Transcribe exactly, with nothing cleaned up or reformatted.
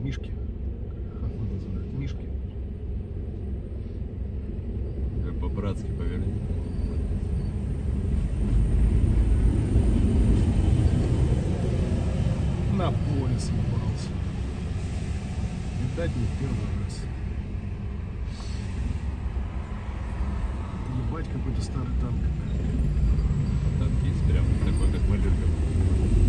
Мишки. Как вы называете? Мишки. По-братски поверни. На поле съебался. Видать, не в первый раз. Ебать, какой-то старый танк. Танкист прям такой, как мы любим.